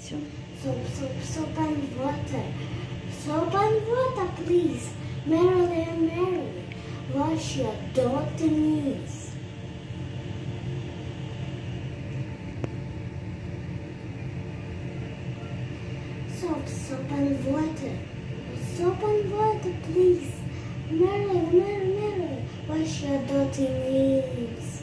Все. Soap and water. Soap and water, please. Merrily and merrily, wash your dirty knees. Soap and water. Soap and water, please. Merrily, merrily, merrily, wash your dirty knees.